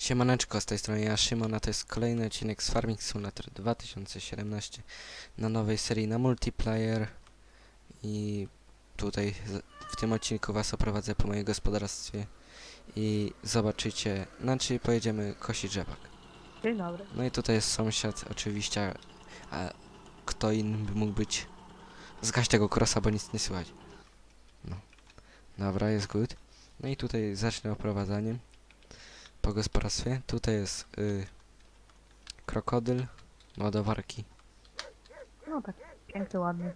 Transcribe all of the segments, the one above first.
Siemaneczko, z tej strony ja, Szymon, a to jest kolejny odcinek z Farming Simulator 2017 na nowej serii na multiplayer i tutaj w tym odcinku was oprowadzę po moim gospodarstwie i zobaczycie, znaczy pojedziemy kosić rzepak. Dzień dobry. No i tutaj jest sąsiad, oczywiście, a kto inny by mógł być? Zgaś tego krosa, bo nic nie słychać. No, dobra, jest good. No i tutaj zacznę oprowadzaniem po gospodarstwie. Tutaj jest krokodyl, ładowarki. No tak, piękny, ładny.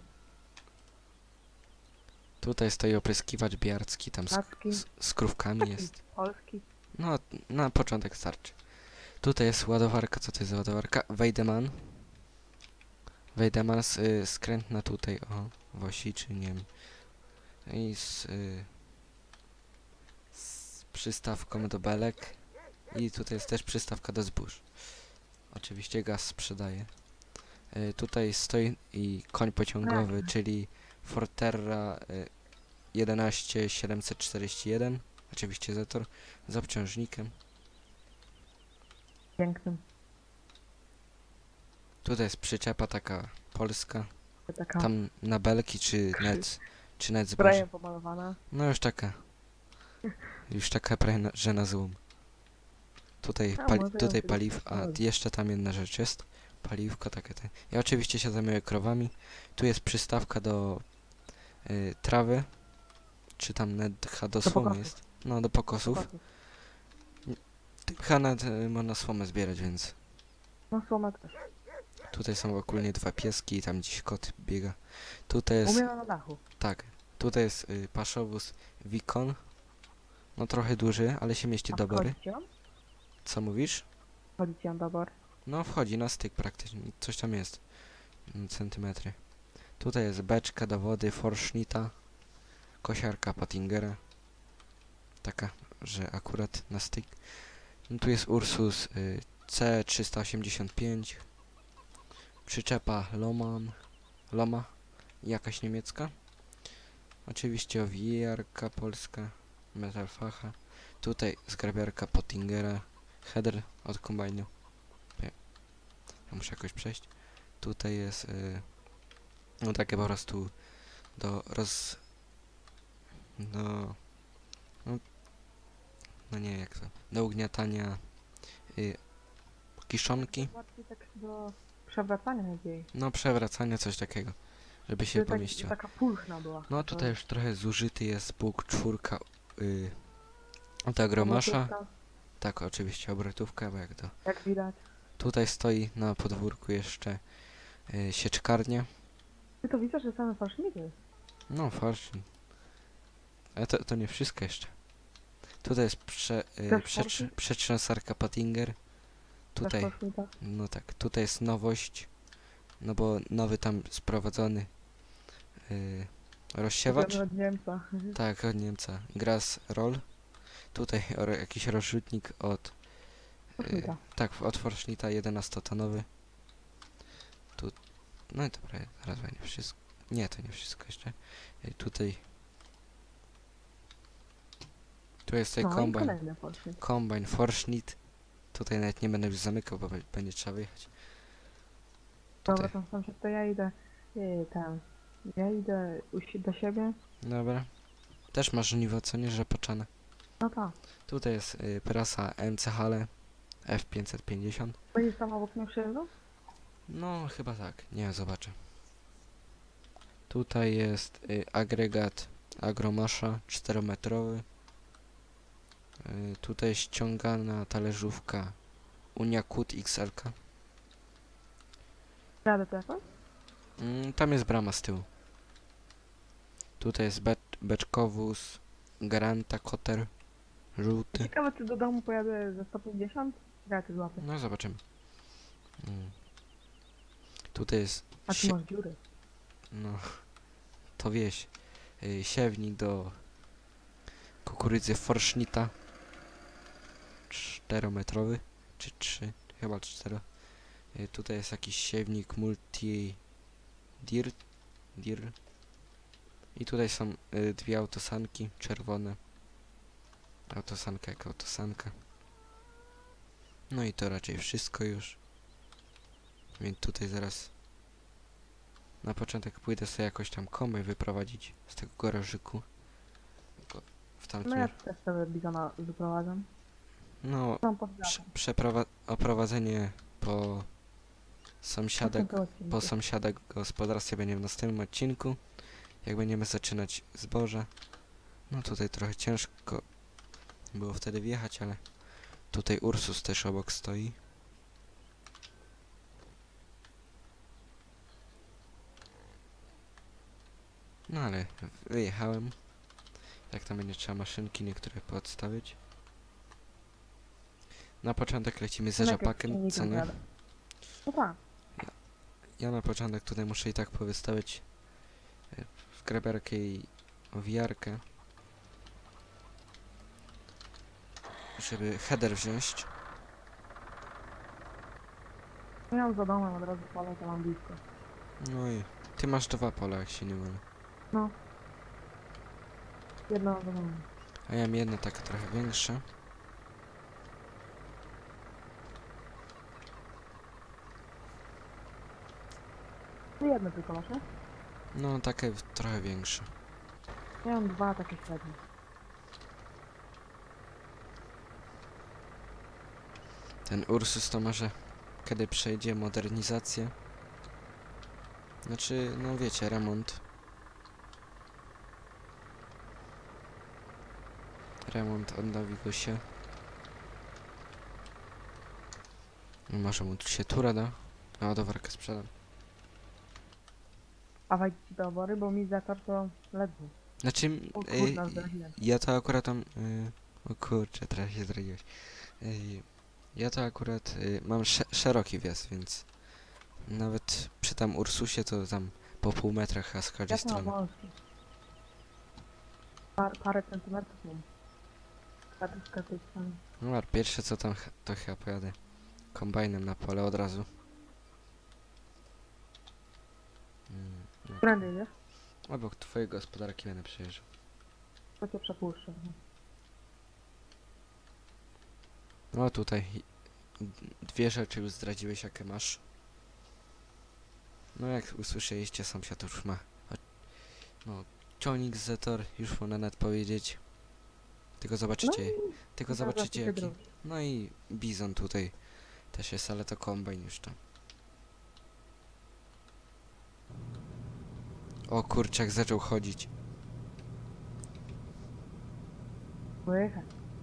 Tutaj stoi opryskiwacz biarcki, tam Placki. z krówkami jest. Polski. No, na początek starczy. Tutaj jest ładowarka, co to jest za ładowarka? Weidemann. Weidemann skrętna tutaj, o, w osi, czy nie wiem. I z przystawką do belek. I tutaj jest też przystawka do zbóż. Oczywiście gaz sprzedaje. Tutaj stoi i koń pociągowy, czyli Forterra 11741. Oczywiście Zetor z obciążnikiem. Pięknym. Tutaj jest przyczepa taka polska. Taka Tam na belki czy net zboże. sprajem pomalowana. No już taka. Już taka prawie, że na złom. Tutaj, tutaj paliw, a jeszcze tam jedna rzecz jest. Paliwko takie te. Ja oczywiście się zajmuję krowami. Tu jest przystawka do trawy. Czy tam net do słomy jest. No do pokosów. Chyba nawet można słomę zbierać, więc. No słoma też. Tutaj są ogólnie dwa pieski i tam gdzieś kot biega. Tutaj jest. Umiera na dachu. Tak. Tutaj jest paszowóz Wikon. No trochę duży, ale się mieści do bory. Co mówisz? Policjan dobor. No wchodzi na styk praktycznie. Coś tam jest. Centymetry. Tutaj jest beczka do wody, Forschnita. Kosiarka Pottingera. Taka, że akurat na styk. No tu jest Ursus C385. Przyczepa Loma. Jakaś niemiecka. Oczywiście owijarka polska. Metalfacha. Tutaj zgrabiarka Pottingera. Header od kombajnu. Ja muszę jakoś przejść. Tutaj jest no takie po prostu do no nie jak to, do ugniatania kiszonki. Łatwiej tak do przewracania nadziei. No przewracania, coś takiego, żeby się pomieściło. Taka pulchna była. No tutaj już trochę zużyty jest Bóg czwórka od Agromasza. Tak, oczywiście obrotówka, bo jak to. Jak widać. Tutaj stoi na podwórku jeszcze sieczkarnia. Ty to widzę, że same faszniki. No fashion. Ale to nie wszystko jeszcze. Tutaj jest przetrzęsarka Pottinger. Tutaj, no tak, tutaj jest nowość. No bo nowy tam sprowadzony rozsiewacz. Od Niemca. Tak, od Niemca. Grass Roll. Tutaj jakiś rozrzutnik od tak, od Forschnita 11-tonowy. Tu, no i dobra, zaraz będzie wszystko. Nie, to nie wszystko jeszcze. Tutaj tu jest tutaj kombajn Forschnit. Tutaj nawet nie będę już zamykał, bo będzie trzeba wyjechać. Dobra, to ja idę tam. Ja idę do siebie. Dobra. Też masz żniwo, co nie, że poczane. No tak. Tutaj jest prasa MC Hale F550. Będziesz tam obok mnie przyjeżdżał? No, chyba tak. Nie, zobaczę. Tutaj jest agregat Agromasza 4-metrowy. Tutaj ściągana talerzówka Unia Kut XL-ka. Jadę to jakoś? Tam jest brama z tyłu. Tutaj jest beczkowóz Garanta Koter żółty. Ciekawe, czy do domu pojadę ze 150? Ja ty złapię. No zobaczymy. Tutaj jest a tu masz dziury. No to wieś. Siewnik do kukurydzy Forschnita 4-metrowy czy 3, chyba 4. Tutaj jest jakiś siewnik multi dir. I tutaj są dwie autosanki czerwone. Autosanka jak autosanka. No i to raczej wszystko już. Więc tutaj zaraz na początek pójdę sobie jakoś tam kombaj wyprowadzić z tego garażyku. Tylko w No tamtym... ja też sobie bizona wyprowadzam. No, Mam pod oprowadzenie po odcinku. sąsiada gospodarstwie będzie w następnym odcinku. Jak będziemy zaczynać zboże. No tutaj trochę ciężko było wtedy wjechać, ale tutaj Ursus też obok stoi. No ale wyjechałem. Jak tam będzie trzeba maszynki niektóre podstawić. Na początek lecimy ze rzepakiem, co nie? No tak. Ja na początek tutaj muszę i tak powystawiać wgrabiarkę i owijarkę, żeby header wziąć. Ja mam za domem od razu pole, to mam blisko. No i ty masz 2 pola, jak się nie mylę. No. Jedno za domem. A ja mam jedno takie trochę większe. No jedno tylko masz, nie? No takie trochę większe. Ja mam 2 takie średnie. Ten Ursus to może kiedy przejdzie modernizację. Znaczy, no wiecie, remont. Odnowi go się. No może mu tu się tura da. A ładowarkę sprzedam. A wejść ci do obory, bo mi zatarł to ledwo. Znaczy, O kurna, zdradziłem. ja to akurat tam... o kurczę, teraz się zdradziłeś. Ja to akurat mam szeroki wjazd, więc nawet przy tam Ursusie to tam po pół metra chyba z każdej Ja to mam strony. wąski. Parę centymetrów mam. Z każdej strony. No a pierwsze co tam to chyba pojadę kombajnem na pole od razu. No. Prędzej, wiesz? Obok twojej gospodarki będę przejeżdżał. To cię przepuszczę. No tutaj 2 rzeczy już zdradziłeś, jakie masz. No jak usłyszeliście, sąsiad już ma no, ciągnik z Zetor, już można nawet powiedzieć. Tylko zobaczycie, jaki. No i bizon tutaj też jest, ale to kombajn już tam. O kurczak zaczął chodzić. Pojechać.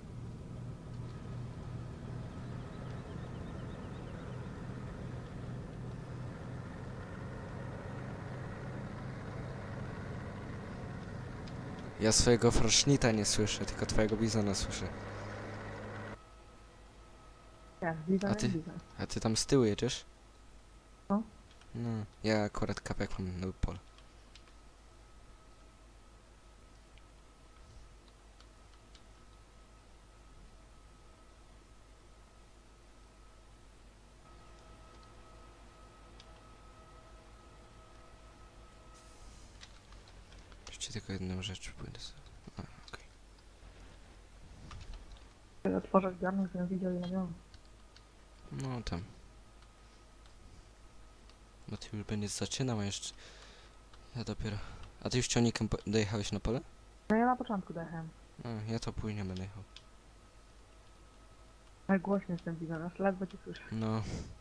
Ja swojego frosznita nie słyszę, tylko twojego bizona słyszę. Tak, bizon. A ty tam z tyłu jedziesz? No. No, ja akurat kapek mam na pole. Jeszcze tylko jedną rzecz pójdę sobie. A, okej. Otworzę garnek, żebym widział ile miałem. No tam. Bo ty już będziesz zaczynał, a jeszcze... Ja dopiero... A ty już ciągnikiem dojechałeś na pole? No ja na początku dojechałem. A, ja to później będę jechał. Ale głośny jest ten bizon, aż ledwo cię słyszę. No,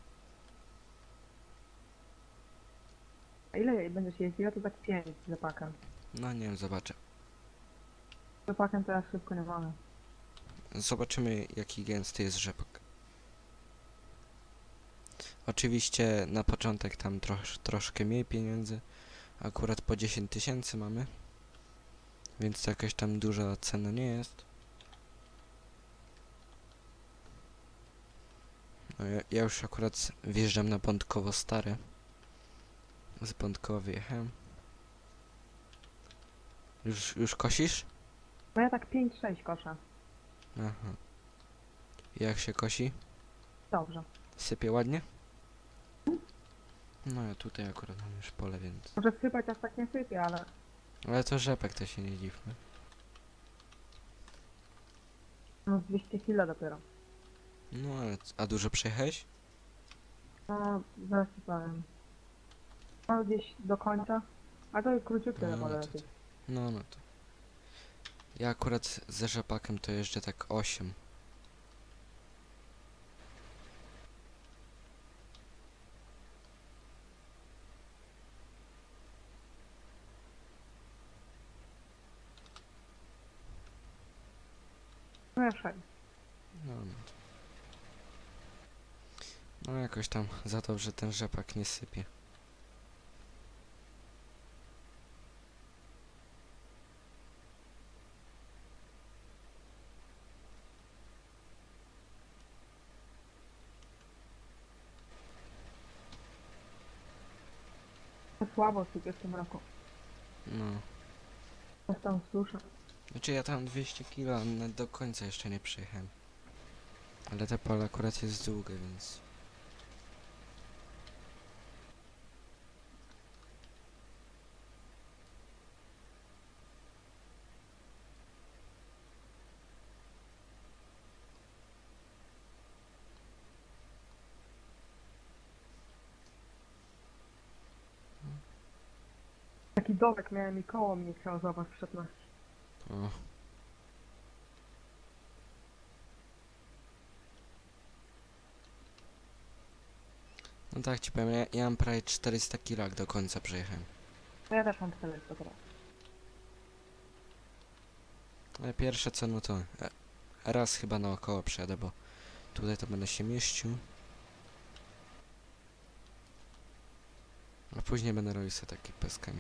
A ile będziesz jeździła, to tak 5 z rzepakiem. no nie wiem, zobaczę. Z rzepakiem to ja szybko nie mogę. Zobaczymy, jaki gęsty jest rzepak. Oczywiście na początek tam troszkę mniej pieniędzy. Akurat po 10 000 mamy. Więc to jakaś tam duża cena nie jest. No ja już akurat wjeżdżam na Bątkowo stare. Z Bątkowa wyjechałem. Już kosisz? No ja tak 5-6 koszę. Aha. Jak się kosi? Dobrze. Sypie ładnie? No ja tutaj akurat mam już pole, więc... Może sypać aż tak nie sypie, ale... Ale to rzepek, to się nie dziwmy. No 200 kilo dopiero. No, a dużo przejechałeś? No, zaraz ci powiem. No gdzieś do końca. A to króciutkie No, pole to, lepiej. no to. Ja akurat ze rzepakiem to jeżdżę tak 8. No ja 6. No. No jakoś tam za to, że ten rzepak nie sypie. To słabo sypie w tym roku. No. Coś tam słyszę. Znaczy ja tam 200 kilo, a do końca jeszcze nie przyjechałem. Ale te pole akurat jest długie, więc... Taki dołek miałem i koło mnie chciało złapać w 16. O. No tak ci powiem, ja mam prawie 400 kilo, jak do końca przejechałem. No ja też mam 400 teraz. Ale pierwsze co, no to raz chyba naokoło przejadę, bo tutaj to będę się mieścił. A później będę robił sobie takie peskami.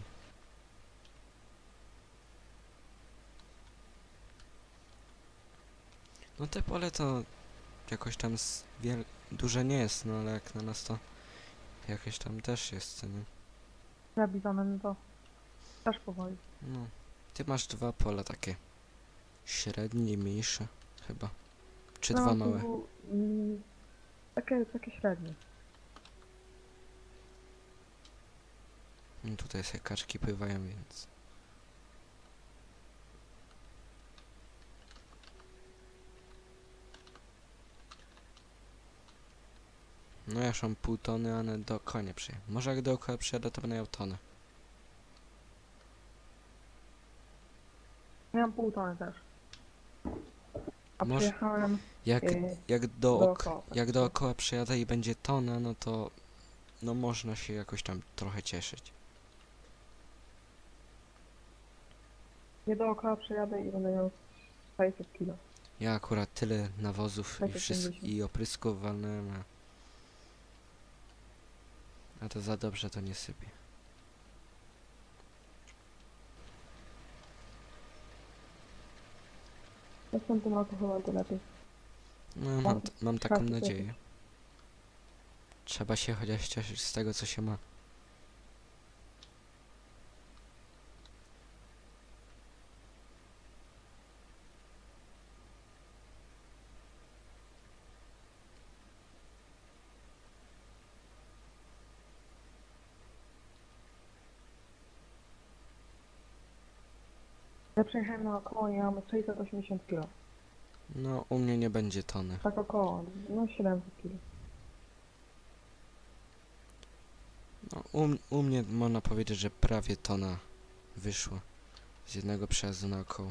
No te pole to jakoś tam duże nie jest, no ale jak na nas to jakieś tam też jest, co nie? Zabizonem to też powoli. No. Ty masz 2 pola takie średnie i mniejsze chyba. Czy No, 2 małe? tu, takie średnie. No tutaj sobie kaczki pływają, więc... No ja już mam pół tony, ale dookoła nie przyjadę. Może jak dookoła przyjadę, to będę miał tonę. Miałam pół tony też. A Może- przyjechałem Jak, yy, jak tak. dookoła przyjadę i będzie tona, no to... No można się jakoś tam trochę cieszyć. Nie dookoła przejadę i będę miał 600 kilo. Ja akurat tyle nawozów i 650. i oprysków walnąłem, a to za dobrze to nie sypie. Następnym roku chyba to lepiej. No mam taką Trzeba się nadzieję. cieszyć. Trzeba się chociaż cieszyć z tego, co się ma. Ja przejechałem naokoło i mam 680 kilo. No, u mnie nie będzie tony. Tak około, no 700 kilo. No, u mnie można powiedzieć, że prawie tona wyszło z jednego przejazdu naokoło.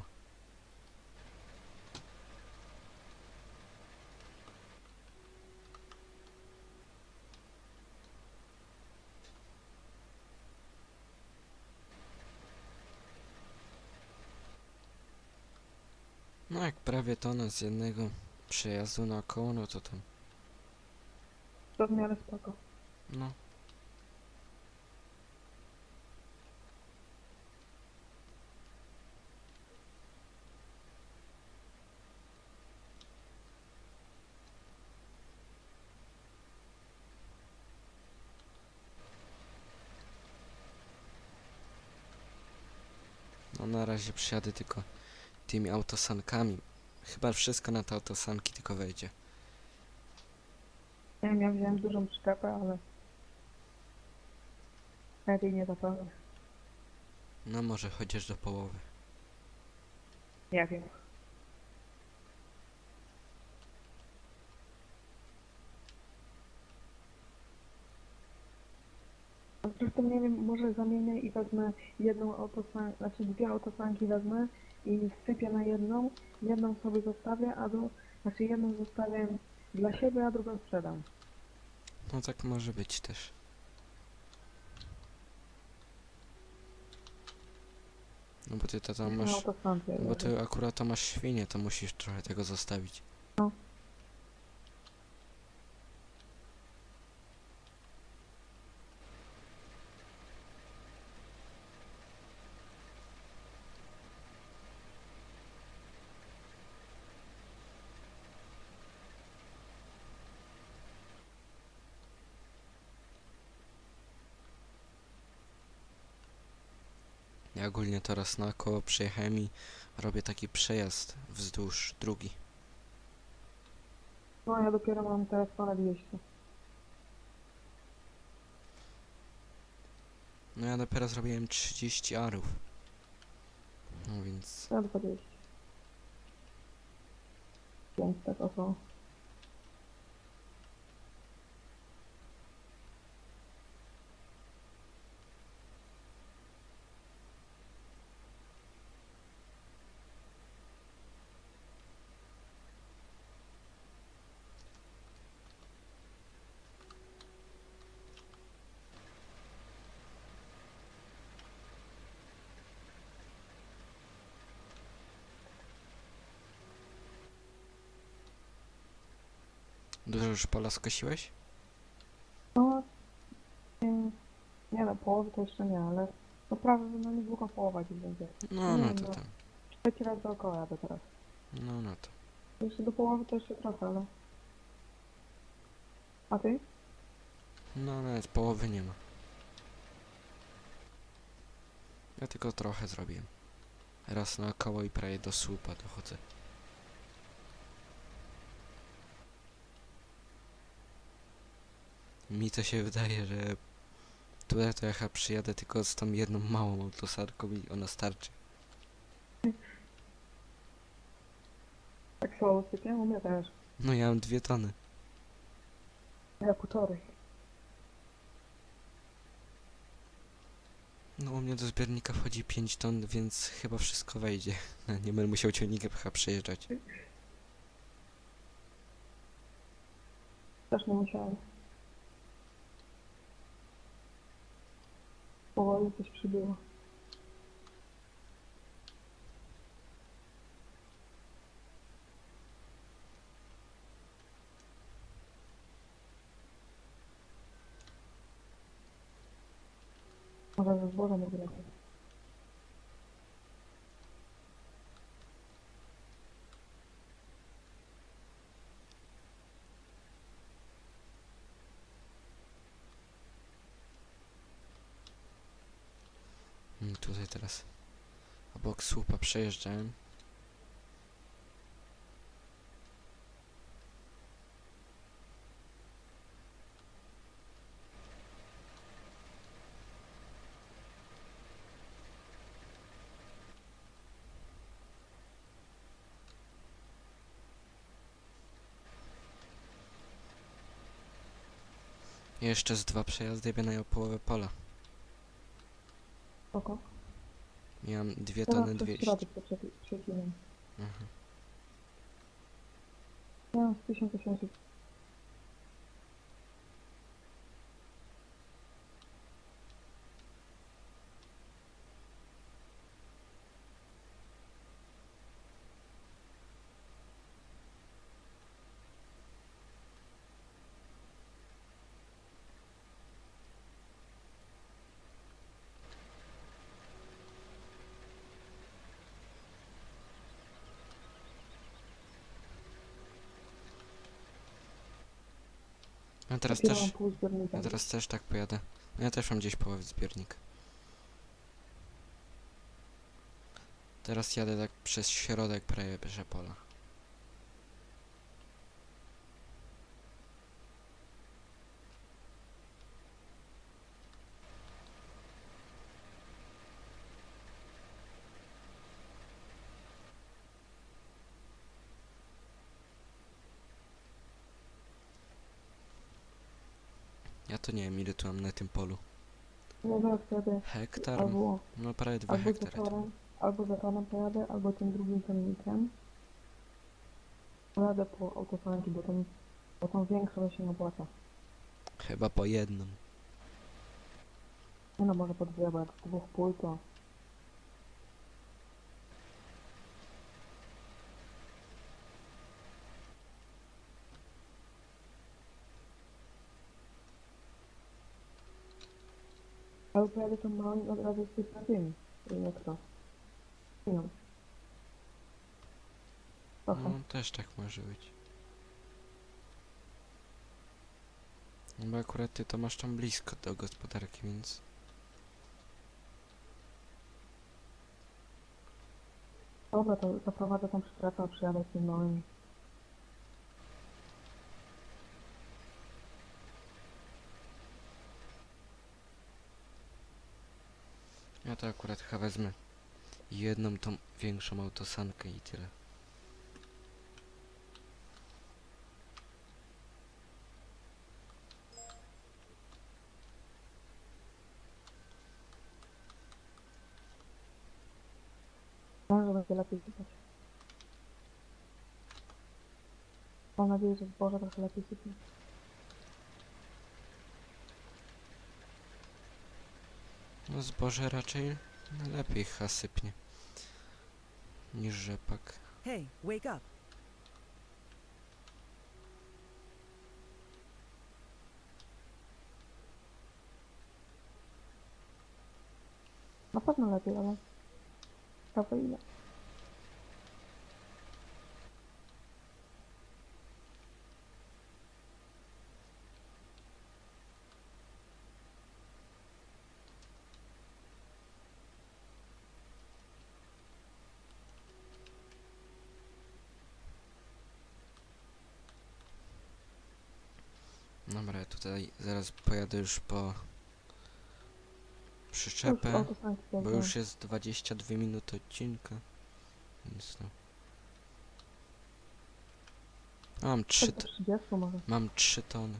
No jak prawie tona z jednego przejazdu naokoło, no to tam, To w miarę spoko. no. No na razie przyjadę tylko tymi autosankami. Chyba wszystko na te autosanki tylko wejdzie. Nie wiem, ja wziąłem dużą przyczepę, ale lepiej nie zapewne. No może chociaż do połowy. Nie wiem. potem nie wiem, może zamienię i wezmę jedną autosankę, znaczy dwie autosanki wezmę i wsypię na jedną sobie zostawię, znaczy jedną zostawię dla siebie, a drugą sprzedam. No tak może być też. No bo ty to tam Na masz... autosankę. No bo ty akurat to masz świnie, to musisz trochę tego zostawić. No. Ja ogólnie teraz naokoło przyjechałem i robię taki przejazd wzdłuż drugi. No ja dopiero mam teraz ponad 200. No ja dopiero zrobiłem 30 arów. No więc... Ja 20. Więc tak około. Dużo już pola skosiłeś? No, nie no, połowy to jeszcze nie, ale no prawie no niedługo połowa gdzieś będzie. No, Nie no wiem, to no. tam. Trzeci raz dookoła jadę teraz. No, no to. Jeszcze do połowy to jeszcze trochę, ale... A ty? No nawet połowy nie ma. Ja tylko trochę zrobiłem. Raz naokoło i prawie do słupa dochodzę. Mi to się wydaje, że tutaj to ja chyba przyjadę tylko z tą jedną małą autosarką i ona starczy. Tak słabo sypię? U mnie też. No ja mam 2 tony. Ja półtorej. No u mnie do zbiornika wchodzi 5 ton, więc chyba wszystko wejdzie. Nie będę musiał ciągnikiem chyba przejeżdżać. Też nie musiałem. Powoli coś przybyło. Może ze zbożem będzie lepiej. Tutaj teraz obok słupa przejeżdżałem. I jeszcze z 2 przejazdy biegną połowę pola. Spoko. Miałem 2 Teraz tony przez 200. środek to przeklinam. Mhm. Ja mam z 1800. A teraz Dopiero mam też, pół zbiornika. ja teraz też tak pojadę. Ja też mam gdzieś połowę zbiornik. Teraz jadę tak przez środek prawie pola. Ja to nie wiem ile tu mam na tym polu. Nie, zaraz pojadę Hektar? albo, No prawie 2 albo za hektary. torem, albo za torem pojadę, albo tym drugim ciągnikiem. Pojadę po autosanki, bo tą większą się nie opłaca. Chyba po jednym. Nie no, może po dwie, bo jak z dwóch pól to... Ale pojadę tą małą od razu z tych na tymi. Jak to? No. Trochę. No też tak może być. No bo akurat ty to masz tam blisko do gospodarki, więc... Dobra, to zaprowadzę tą przyczepę, a przyjadę z tym małym. Ja to akurat chyba wezmę jedną tą większą autosankę i tyle. Może będzie lepiej sypać. Mam nadzieję, że zboże trochę lepiej sypie. No zboże raczej lepiej chyba sypnie niż rzepak. Hey, wake up. Na pewno lepiej, ale... Ciekawe ile. Dobra, ja tutaj zaraz pojadę już po Już przyczepę, autosanki bo wziąłem. już jest 22 minuty odcinka, więc no. Mam 3 Tak do 30 może. Mam 3 tony.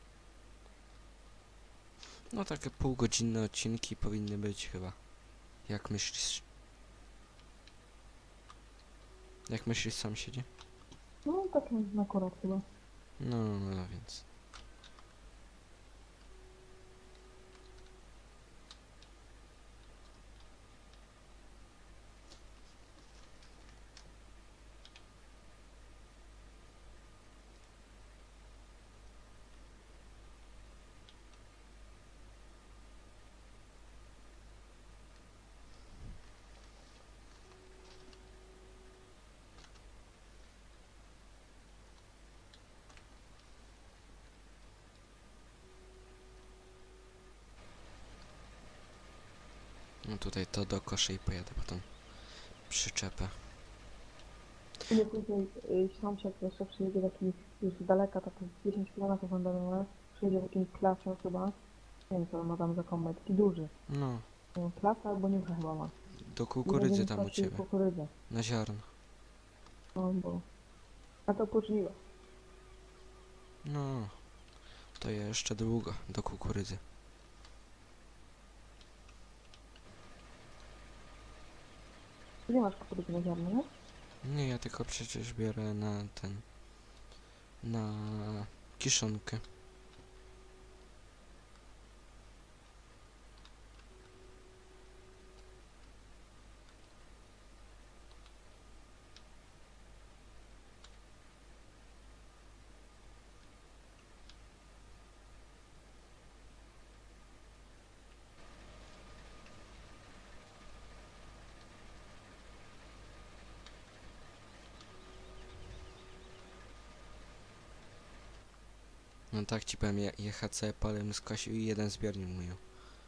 No takie półgodzinne odcinki powinny być chyba. Jak myślisz? Jak myślisz, sam siedzi? No, tak na akurat chyba. No więc. No tutaj to do koszy i pojadę potem przyczepę. I nie później sąsiad jeszcze przyjedzie taki już z daleka, tak z 10 km wędrowne, przyjedzie takim klasem chyba. Nie wiem co on ma tam za kombaj, taki duży. No, Nie wiem, klasa albo niucha chyba ma. do kukurydzy I tam u będzie ciebie. kukurydzę. Na ziarno. No bo... A to poczniwe. No, to jeszcze długo do kukurydzy. Ty nie masz kukurydzy na ziarno, nie? Nie, ja tylko przecież biorę na ten... na kiszonkę. No tak ci powiem, JHC polem skosił i jeden zbiornik mówił.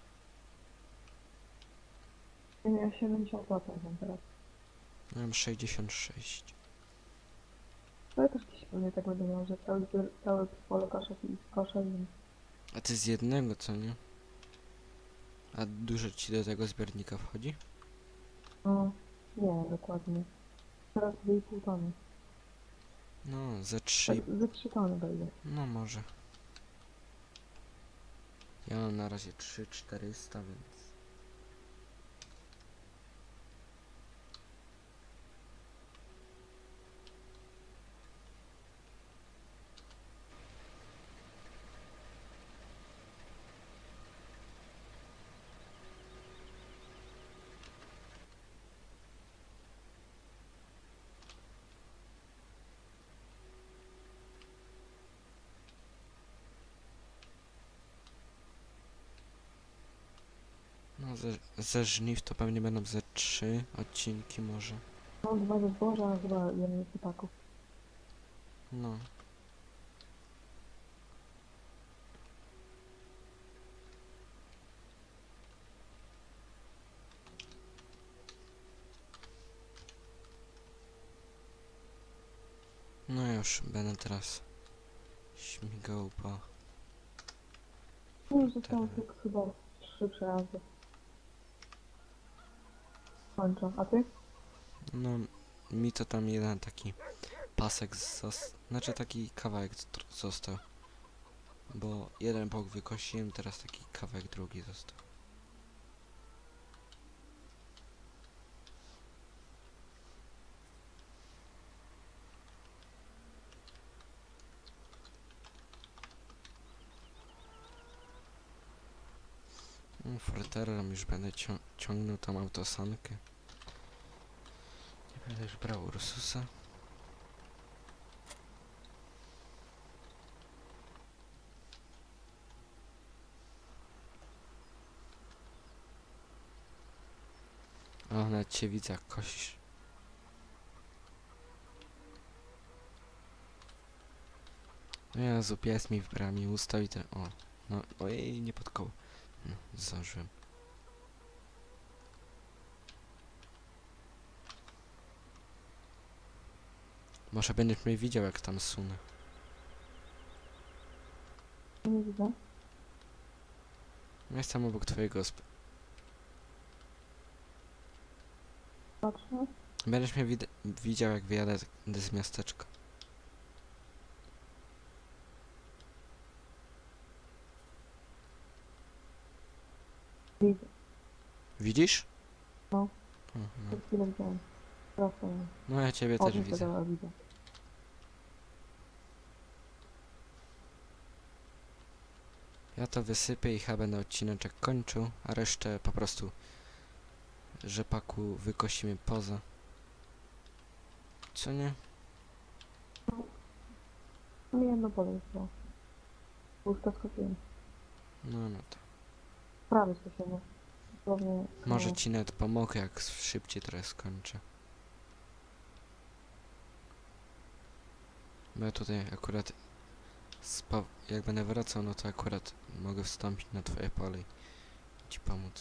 Ja miałem 70% teraz. Miałem 66. No ja też gdzieś pewnie tak będę miał, że cały pole kosze, więc... A ty z jednego, co nie? A dużo ci do tego zbiornika wchodzi? No, nie, dokładnie. Teraz 2,5 tony. No, ze 3. Tak, ze 3 tony będzie. No może. Ja mam na razie 3400, więc... No, ze żniw to pewnie będą ze 3 odcinki może. Mam 2 ze zboża, a chyba jeden z sypaków. No. No już będę teraz śmigał po... No już zostało tylko chyba 3 przejazdy. Kończę. A ty? No, mi to tam jeden taki pasek znaczy taki kawałek został. Bo jeden bok wykosiłem, teraz taki kawałek drugi został. Forterem już będę ciągnął tą autosankę. Nie będę już brał Ursusa. O, nawet cię widzę jak kosisz. No Jezu, pies mi w bramie ustał i ten... O, no, ojej, nie pod koło. No, zdążyłem. Może będziesz mnie widział jak tam sunę. Nie widzę. Jestem obok twojego Patrzę. Będziesz mnie widział jak wyjadę z miasteczka. Widzę. Widzisz? No. O, no. Przed chwilą widziałem. Teraz to nie. No ja ciebie też widzę. Widzę. Ja to wysypię i chyba będę odcineczek kończył, a resztę po prostu rzepaku wykosimy poza. Co nie? No jedno pole już było. Już to skopiłem. No to. Prawie skopiłem. Dosłownie. Może ci nawet pomogę jak szybciej teraz skończę. Bo ja tutaj akurat jak będę wracał, no to akurat mogę wstąpić na twoje pole i ci pomóc.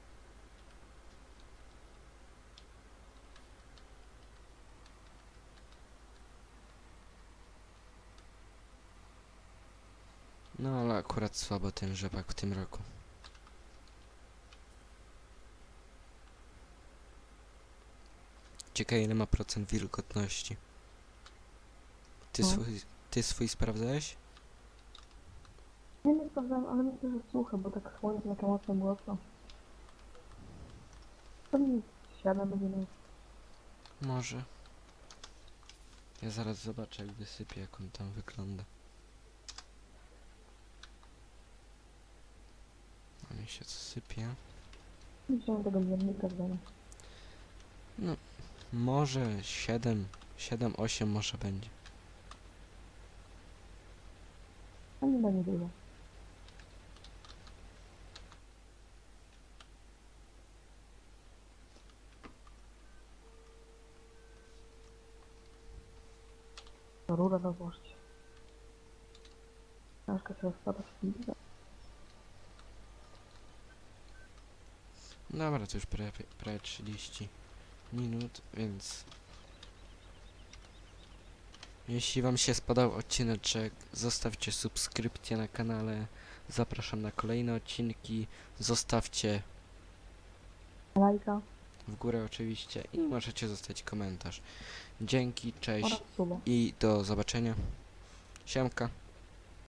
No ale akurat słabo ten rzepak w tym roku. Ciekawe ile ma procent wilgotności. No. Ty swój sprawdzałeś? Nie sprawdzałem, ale myślę, że suche, bo tak słońce takie mocno było, co? Pewnie 7 będzie miał. Może. Ja zaraz zobaczę jak wysypię, jak on tam wygląda. A mi się sypie. Nie wziąłem tego miernika w domu. No, może 7, 8 może będzie. A nie będzie dużo. To rura na złość. Troszkę trzeba spadać w tym. Dobra, to już prawie 30 minut, więc... Jeśli wam się spodobał odcineczek, zostawcie subskrypcję na kanale. Zapraszam na kolejne odcinki. Zostawcie Lajka w górę oczywiście i możecie zostawić komentarz. Dzięki, cześć oraz suba. i do zobaczenia. Siemka.